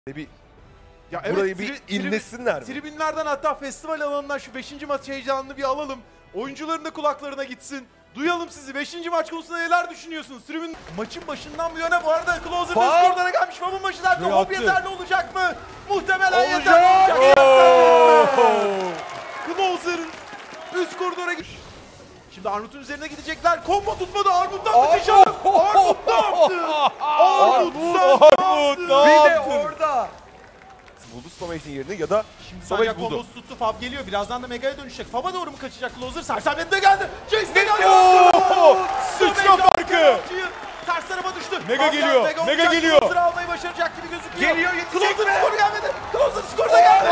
Bir Ya burayı bir inlesinler mi? Tribünlerden hatta festival alanından şu 5. maç heyecanını bir alalım. Oyuncuların da kulaklarına gitsin. Duyalım sizi. 5. maç konusunda neler düşünüyorsunuz? Tribün maçın başından bu yana bu arada Closer üst koridora gelmiş. Fab'ın başı derdi. Hop yeterli olacak mı? Muhtemelen yeterli olacak. Closer'ın üst koridora gitmiş. Şimdi Armut'un üzerine gidecekler. Combo tutmadı. Armut'tan müthiş aldı. Armut ne yaptı? Armut Bir de orada buldu Stomage'in yerini ya da şimdi Stomage Sanja buldu. kombosu tuttu. Fab geliyor. Birazdan da Mega'ya dönüşecek. Fab'a doğru mu kaçacak Closer? Sersemlet'e geldi. Jace de geldi. Sıçra farkı. Ters tarafa düştü. Mega geliyor. Mega geliyor. Closer almayı başaracak gibi gözüküyor. Geliyor, yetecek Closer mi? skoru gelmedi. Closer skoru da geldi.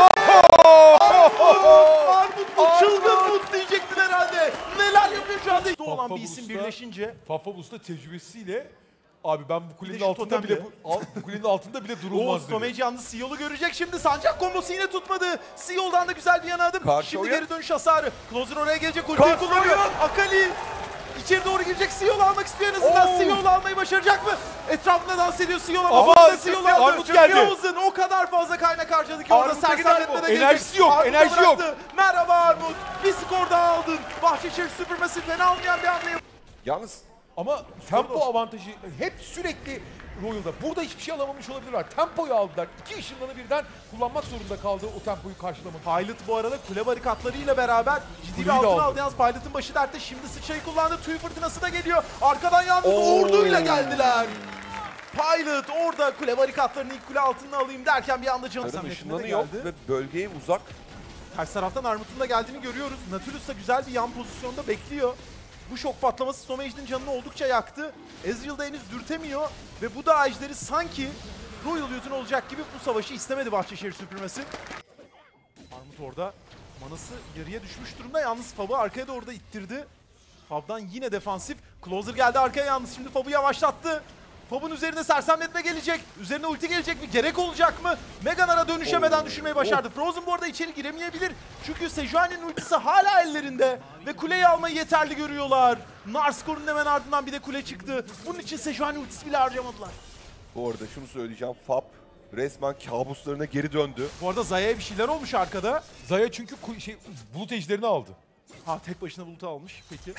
Armut bu çılgın mut diyecektin herhalde. Neler yapıyor şu anda? Olan bir isim birleşince. Fafabus'ta tecrübesiyle abi ben bu Bir kulenin de şu altında totemle. bile bu kulenin altında bile durulmaz dedi. Stomage yalnız Seal'u görecek şimdi. Sancak kombosu yine tutmadı. Seal'dan da güzel bir yana adım. Karşı Şimdi oyun. geri dönüş hasarı. Closer oraya gelecek. Ultiyi kullanıyor. Akali içeri doğru girecek. Seal'u almak istiyor en azından. Seal'u almayı başaracak mı? Etrafında dans ediyor Seal ama sonunda Seal aldı. Armut geldi. Frozen o kadar fazla kaynak harcadı ki orada sersemletmede gelecek. Enerjisi yok, Armut'a enerji yok. bıraktı. Merhaba Armut. Bir skor daha aldın. Bahçeşehir Supermassive fena olmayan bir hamle. Yalnız Ama tempo avantajı hep sürekli Royal'da. Burada hiçbir şey alamamış olabilirler. Tempoyu aldılar. İki ışınlanı birden kullanmak zorunda kaldı o tempoyu karşılamak. Pilot bu arada kule barikatlarıyla beraber ciddi bir Kuleyi de altın aldı. aldı. Yalnız Pilot'ın başı dertte. Şimdi sıçrayı kullandı. Tüy fırtınası da geliyor. Arkadan yalnız orduyla geldiler. Pilot orada kule barikatlarını ilk kule altına alayım derken bir anda canı arada samletinde ışınlanı de yok geldi. ve bölgeye uzak. Ters taraftan Armut'un da geldiğini görüyoruz. Nautilus da güzel bir yan pozisyonda bekliyor. Bu şok patlaması Stomage'nin canını oldukça yaktı. Ezreal da henüz dürtemiyor ve bu da ejderi sanki Royal Youth'un olacak gibi bu savaşı istemedi Bahçeşehir süpürmesi. Armut orada manası yarıya düşmüş durumda. Yalnız Fab'ı arkaya doğru da ittirdi. Fab'dan yine defansif. Closer geldi arkaya yalnız. Şimdi Fab'ı yavaşlattı. Fab'ın üzerine sersemletme gelecek. Üzerine ulti gelecek mi? Gerek olacak mı? Meganar'a dönüşemeden düşürmeyi başardı. Frozen bu arada içeri giremeyebilir. Çünkü Sejuani'nin ultisi hala ellerinde. Ve kuleyi almayı yeterli görüyorlar. Narskor'un hemen ardından bir de kule çıktı. Bunun için Sejuani ultisi bile harcamadılar. Bu arada şunu söyleyeceğim. Fab resmen kabuslarına geri döndü. Bu arada Zaya'ya bir şeyler olmuş arkada. Zaya çünkü bulut ejderini aldı. Ha tek başına bulutu almış. Peki.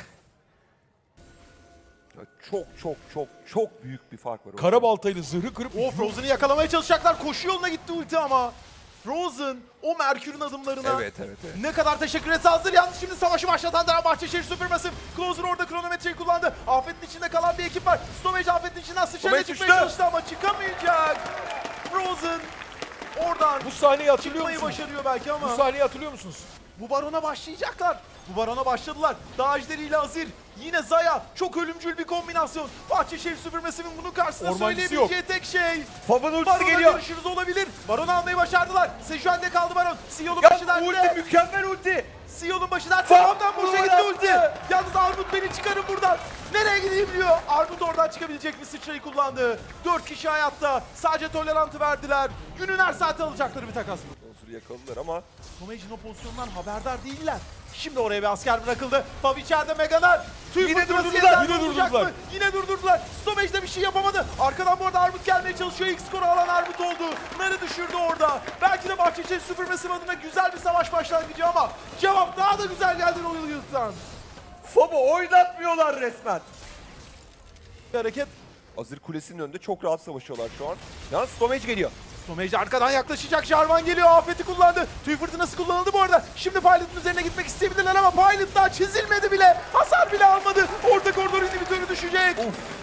Çok büyük bir fark var. Kara baltayla zırhı kırıp Frozen'ı yakalamaya çalışacaklar. Koşu yoluna gitti ulti ama. Frozen o Merkür'ün adımlarına Evet. ne kadar teşekkür etse hazır. Yalnız şimdi savaşı başlatan taraf Bahçeşehir Supermassive. Closer orada kronometreyi kullandı. Afet'in içinde kalan bir ekip var. Stomage Afet'in içinden sıçrayla Stomage çıkmaya çalıştı ama çıkamayacak. Frozen oradan bu sahneyi hatırlıyor çıkmayı musunuz? başarıyor belki ama. Bu sahneyi hatırlıyor musunuz? Bu barona başlayacaklar. Bu barona başladılar. Dağ ejderiyle Azir. Yine Zaya. Çok ölümcül bir kombinasyon. Bahçeşehir Supermassive'in bunun karşısında Ormancısı söyleyebileceği tek şey. Fab'ın ultisi Barona geliyor. görüşürüz olabilir. Baron'u almayı başardılar. Sejuani'de kaldı Baron. Seal'un başı dertte. Ulti mükemmel ulti. Seal'un başı dertte. Fab'dan boşa gitti ulti. Yalnız Armut beni çıkarın buradan. Nereye gideyim diyor. Armut oradan çıkabilecek bir sıçrayı kullandı. 4 kişi hayatta. Sadece tolerantı verdiler. Günün her saati alacakları bir takas bu. Closer'ı yakaladılar ama Stomage'in o pozisyondan haberdar değiller. Şimdi oraya bir asker bırakıldı. Fab içeride Meganar. Yine durdurdular, Yine durdurdular. Stomage de bir şey yapamadı. Arkadan bu arada Armut gelmeye çalışıyor. İlk skoru alan Armut oldu. Nar'ı düşürdü orada. Belki de Bahçeşehir Supermassive adına güzel bir savaş başlangıcı ama cevap daha da güzel geldi Royal Youth'tan. Fab'ı oynatmıyorlar resmen. Bir hareket. Azir Kulesi'nin önünde çok rahat savaşıyorlar şu an. Yalnız Stomage geliyor. Stomage arkadan yaklaşacak. Jarvan geliyor. Afet'i kullandı. Tüy fırtınası kullanıldı bu arada. Şimdi Pilot'un üzerine gitmek isteyebilirler ama Pilot daha çizilmedi bile. Hasar bile almadı. Orta koridor inhibitörü düşecek.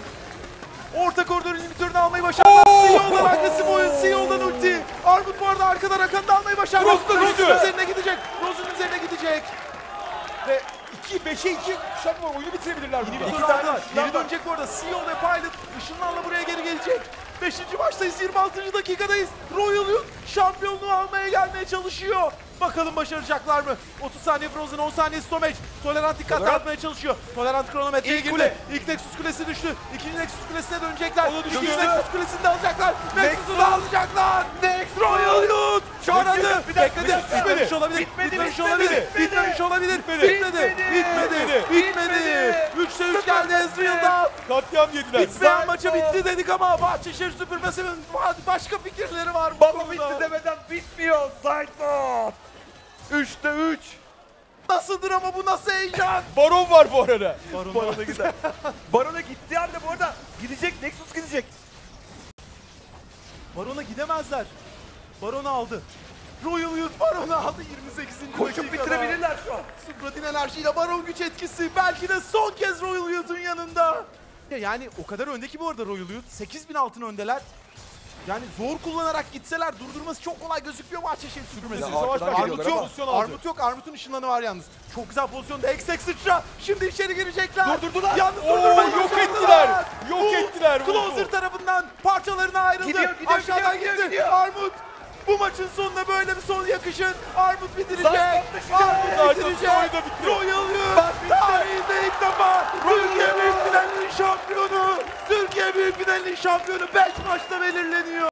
Orta koridor inhibitörünü almayı başardı. Seal'dan agresif oyun. Seal'dan ulti. Armut bu arada arkadan Rakan'ı da almayı başardı. Rose'un üzerine gidecek. Rose'un üzerine gidecek. Ve 5'e 2 kuşak var. Oyunu bitirebilirler burada. İnhibitörü aldılar. Geri dönecek bu arada. Seal ve Pilot ışınlarla buraya geri gelecek. 5. maçtayız, 26. dakikadayız. Royal Youth şampiyonluğu almaya gelmeye çalışıyor. Bakalım başaracaklar mı? 30 saniye Frozen, 10 saniye Stomage. Tolerant dikkat dağıtmaya çalışıyor. Tolerant kronometreye girdi. İlk Nexus kulesi düştü. İkinci Nexus kulesine dönecekler. İkinci Nexus kulesini de alacaklar. Nexus'u da alacaklar. Royal Youth! Şanadı. bekledi. Bitmemiş olabilir. Bitmedi, Bitmemiş bitmedi, olabilir. bitmedi. Bitmemiş olabilir. Bitmedi. Bitmedi. Bitmedi. 3'te 3 geldi Ezreal'dan. Katliam yediler. Bitmeyen maçı bitti dedik ama Bahçeşehir süpürmesinin başka fikirleri var. bu Baba konuda. bitti demeden bitmiyor. Sidebot. 3'te 3. Nasıldır ama bu nasıl heyecan? Baron var bu arada. Baron'a gider. Baron'a gittiği halde bu arada gidecek. Nexus gidecek. Baron'a gidemezler. Baron'u aldı. Royal Youth Baron'u aldı 28. Koşup dakikada. bitirebilirler şu an. Supradin enerjiyle Baron güç etkisi belki de son kez Royal Youth'un yanında. Yani o kadar önde ki bu arada Royal Youth. 8000 altın öndeler. Yani zor kullanarak gitseler durdurması çok kolay gözükmüyor Bahçeşehir süpürmesi. Ya Savaş arkadan başladı. Armut geliyorlar yok. Pozisyon aldı. Armut yok. Armut'un ışınlanı var yalnız. Çok güzel pozisyonda. XX sıçra. Şimdi içeri girecekler. Durdurdular. Yalnız Oo, durdurmayı yok başardılar. ettiler. Yok Bu ettiler. Closer tarafından parçalarına ayrıldı. Gidiyor, Aşağıdan gidiyor, gitti. gidiyor. Armut. Bu maçın sonuna böyle bir son yakışın. Armut bitirecek. Zaten Armut bitirecek. oyunu da bitti. Royal Youth tarihinde ilk defa Türkiye Büyük Finalinin şampiyonu. Türkiye Büyük Finalinin şampiyonu 5 maçta belirleniyor.